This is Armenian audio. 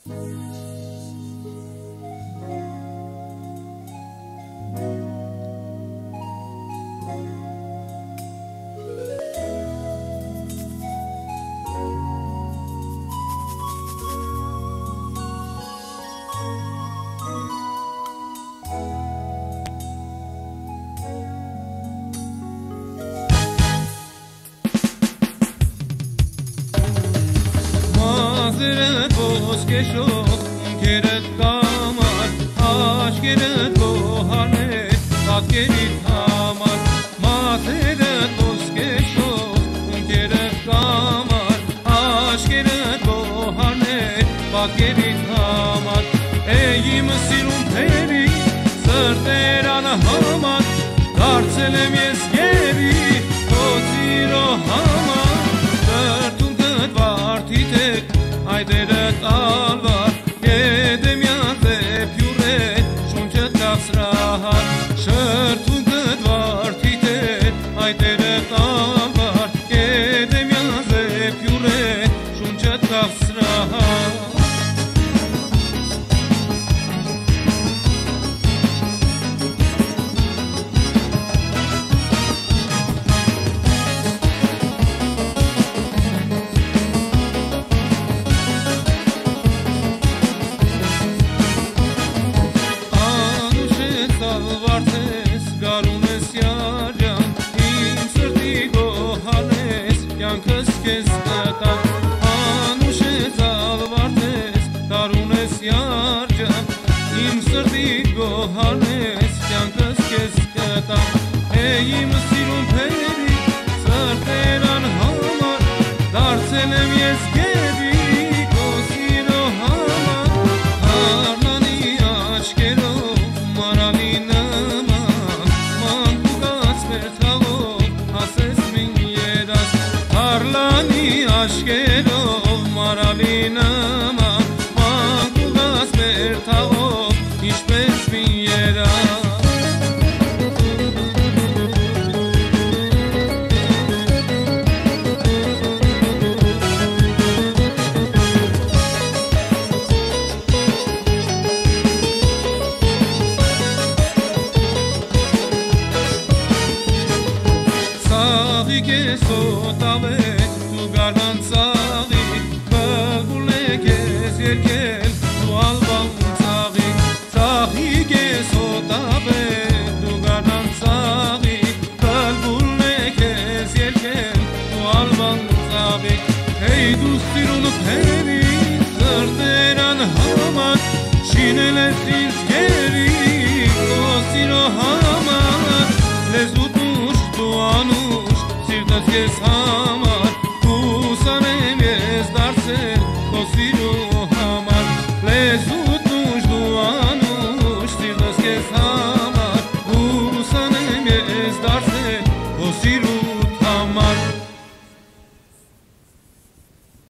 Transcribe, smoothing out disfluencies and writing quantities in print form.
Մազերդ ոսկեշող, ունքերդ կամար, աշկերդ գոհարներ, պատկերիդ համար։ Մազերդ ոսկեշող, ունքերդ կամար, աշկերդ գոհարներ, պատկերիդ համար։ Իմ սիրուն թերի, սրտեր անհամար, դարձել եմ ես գերի, քո սիրո համար։ Սրտունքդ վարդիթեք, այդերը տալվար, գեդեմյան զեպյուր շունչըտ կաղսրահար։ Շրթունքդ վարդիթեք, այդերը տալվար, գեդեմյան զեպյուր շունչըտ կաղսրահար։ Իմ սիրուն թերի, սրտեր անհամար, դարձել եմ ես գերի, քո սիրո համար։ Հարլանի աչքերով, մարալի նման, մանկուկած մեր թաղով, ասես մին երաս։ Հարլանի աչքերով, մարալի նման, մանկուկած մեր թաղով, ինչպես մին երաս։ Շինել ես ինձ գերի, քո սիրո համար, լեզուդ ուշ, դու անուշ, սիրտս ես